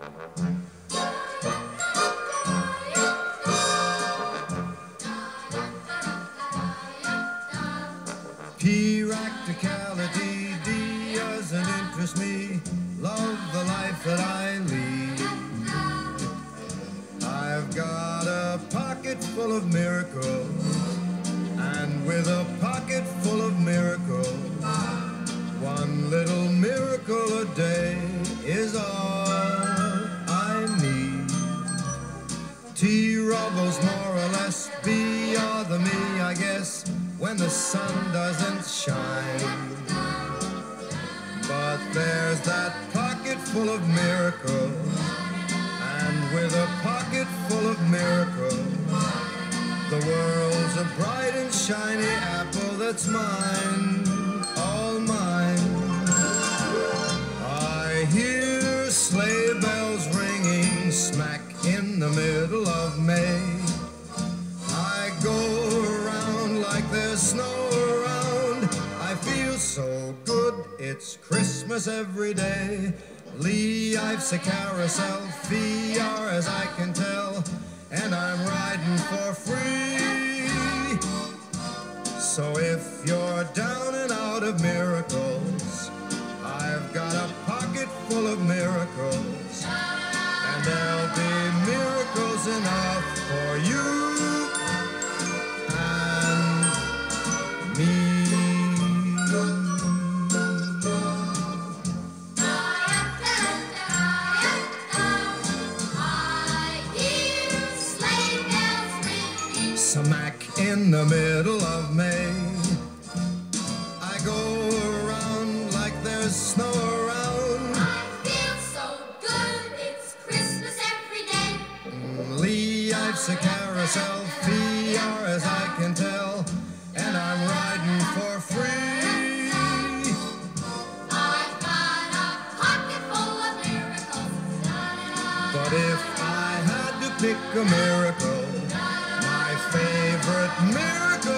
Practicality doesn't interest me. Love the life that I lead. I've got a pocket full of miracles, and with a pocket full of miracles, one little miracle a day is all I need. T-Rubble's more or less be other me, I guess, when the sun doesn't shine. But there's that pocket full of miracles, and with a pocket full of miracles, the world's a bright and shiny apple that's mine, all mine. I hear sleigh bells ringing smack in the middle of May. I go around like there's snow around. I feel so good, it's Christmas every day. Life's a carousel, far as I can tell, and I'm riding for free. So if you're down and out of miracles, I've got a pocket full of miracles, and there'll be miracles enough for you and me. Smack in the middle of May, I go around like there's snow around. I feel so good, it's Christmas every day. Life's a carousel, far as I can tell, and I'm riding for free. I've got a pocket full of miracles. But if I had to pick a miracle, my favorite miracle